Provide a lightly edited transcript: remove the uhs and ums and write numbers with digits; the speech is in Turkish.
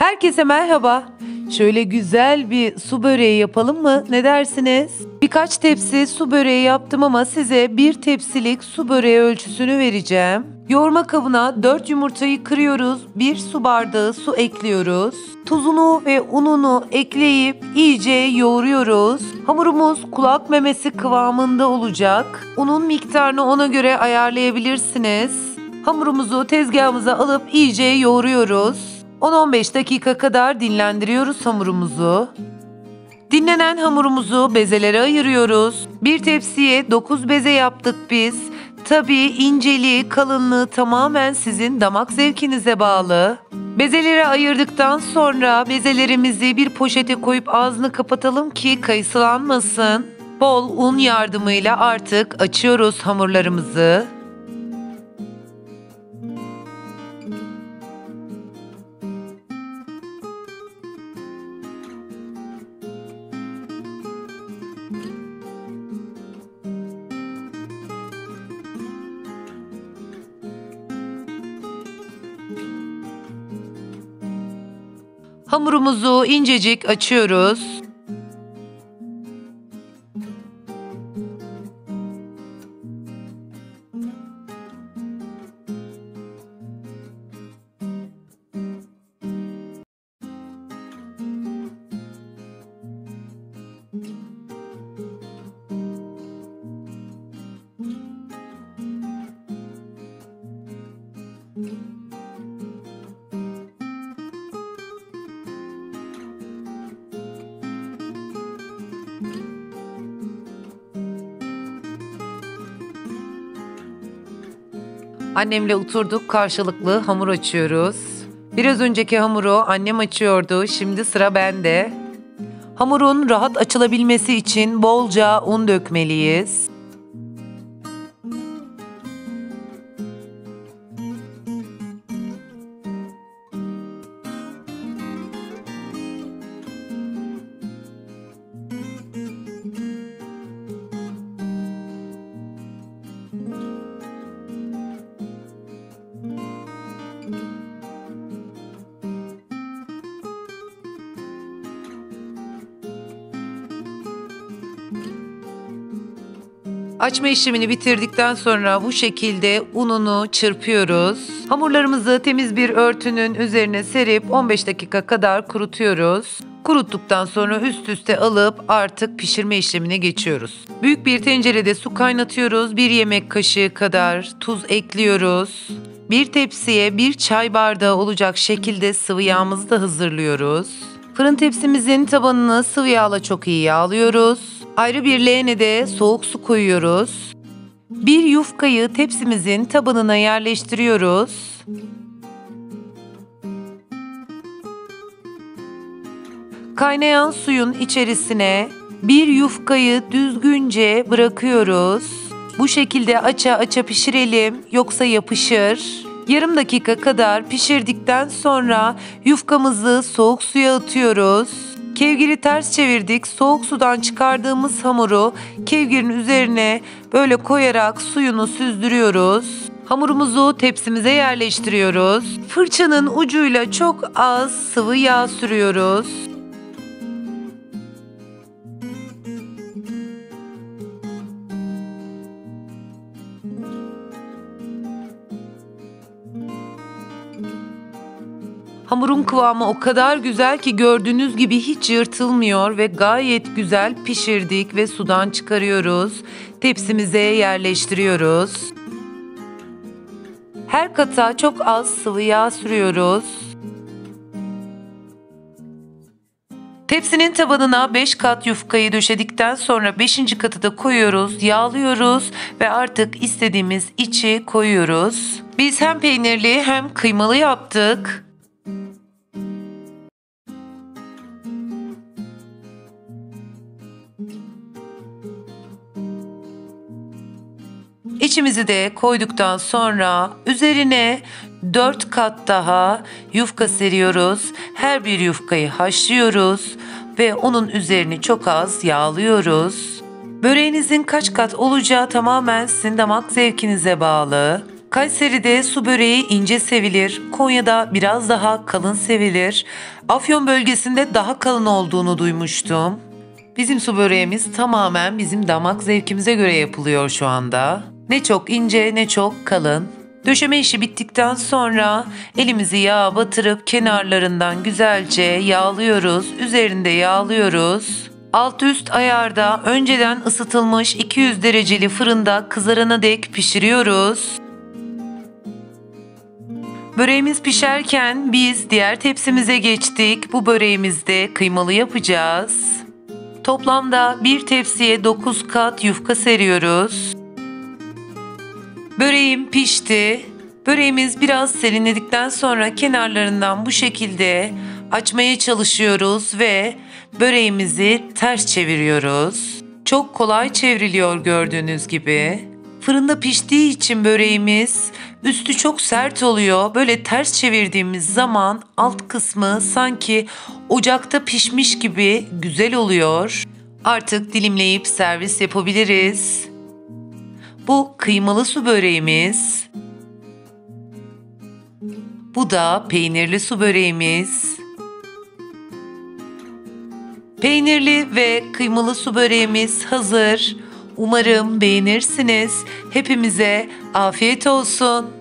Herkese merhaba. Şöyle güzel bir su böreği yapalım mı? Ne dersiniz? Birkaç tepsi su böreği yaptım ama size bir tepsilik su böreği ölçüsünü vereceğim. Yoğurma kabına 4 yumurtayı kırıyoruz. 1 su bardağı su ekliyoruz. Tuzunu ve ununu ekleyip iyice yoğuruyoruz. Hamurumuz kulak memesi kıvamında olacak. Unun miktarını ona göre ayarlayabilirsiniz. Hamurumuzu tezgahımıza alıp iyice yoğuruyoruz. 10-15 dakika kadar dinlendiriyoruz hamurumuzu. Dinlenen hamurumuzu bezelere ayırıyoruz. Bir tepsiye 9 beze yaptık biz. Tabii inceliği, kalınlığı tamamen sizin damak zevkinize bağlı. Bezelere ayırdıktan sonra bezelerimizi bir poşete koyup ağzını kapatalım ki kayısılanmasın. Bol un yardımıyla artık açıyoruz hamurlarımızı. Hamurumuzu incecik açıyoruz. Annemle oturduk, karşılıklı hamur açıyoruz. Biraz önceki hamuru annem açıyordu, şimdi sıra bende. Hamurun rahat açılabilmesi için bolca un dökmeliyiz. Açma işlemini bitirdikten sonra bu şekilde ununu çırpıyoruz. Hamurlarımızı temiz bir örtünün üzerine serip 15 dakika kadar kurutuyoruz. Kuruttuktan sonra üst üste alıp artık pişirme işlemine geçiyoruz. Büyük bir tencerede su kaynatıyoruz. 1 yemek kaşığı kadar tuz ekliyoruz. Bir tepsiye 1 çay bardağı olacak şekilde sıvı yağımızı da hazırlıyoruz. Fırın tepsimizin tabanını sıvı yağla çok iyi yağlıyoruz. Ayrı bir leğene de soğuk su koyuyoruz. Bir yufkayı tepsimizin tabanına yerleştiriyoruz. Kaynayan suyun içerisine bir yufkayı düzgünce bırakıyoruz. Bu şekilde aça aça pişirelim, yoksa yapışır. Yarım dakika kadar pişirdikten sonra yufkamızı soğuk suya atıyoruz. Kevgiri ters çevirdik. Soğuk sudan çıkardığımız hamuru kevgirin üzerine böyle koyarak suyunu süzdürüyoruz. Hamurumuzu tepsimize yerleştiriyoruz. Fırçanın ucuyla çok az sıvı yağ sürüyoruz. Hamurun kıvamı o kadar güzel ki gördüğünüz gibi hiç yırtılmıyor ve gayet güzel pişirdik ve sudan çıkarıyoruz. Tepsimize yerleştiriyoruz. Her kata çok az sıvı yağ sürüyoruz. Tepsinin tabanına 5 kat yufkayı döşedikten sonra 5. katı da koyuyoruz, yağlıyoruz ve artık istediğimiz içi koyuyoruz. Biz hem peynirli hem kıymalı yaptık. İçimizi de koyduktan sonra üzerine 4 kat daha yufka seriyoruz. Her bir yufkayı haşlıyoruz ve onun üzerini çok az yağlıyoruz. Böreğinizin kaç kat olacağı tamamen sizin damak zevkinize bağlı. Kayseri'de su böreği ince sevilir, Konya'da biraz daha kalın sevilir. Afyon bölgesinde daha kalın olduğunu duymuştum. Bizim su böreğimiz tamamen bizim damak zevkimize göre yapılıyor şu anda. Ne çok ince ne çok kalın. Döşeme işi bittikten sonra elimizi yağa batırıp kenarlarından güzelce yağlıyoruz, üzerinde yağlıyoruz. Alt üst ayarda önceden ısıtılmış 200 dereceli fırında kızarana dek pişiriyoruz. Böreğimiz pişerken biz diğer tepsimize geçtik. Bu böreğimizde kıymalı yapacağız. Toplamda bir tepsiye 9 kat yufka seriyoruz. Böreğim pişti. Böreğimiz biraz serinledikten sonra kenarlarından bu şekilde açmaya çalışıyoruz ve böreğimizi ters çeviriyoruz. Çok kolay çevriliyor gördüğünüz gibi. Fırında piştiği için böreğimiz üstü çok sert oluyor. Böyle ters çevirdiğimiz zaman alt kısmı sanki ocakta pişmiş gibi güzel oluyor. Artık dilimleyip servis yapabiliriz. Bu kıymalı su böreğimiz. Bu da peynirli su böreğimiz. Peynirli ve kıymalı su böreğimiz hazır. Umarım beğenirsiniz. Hepimize afiyet olsun.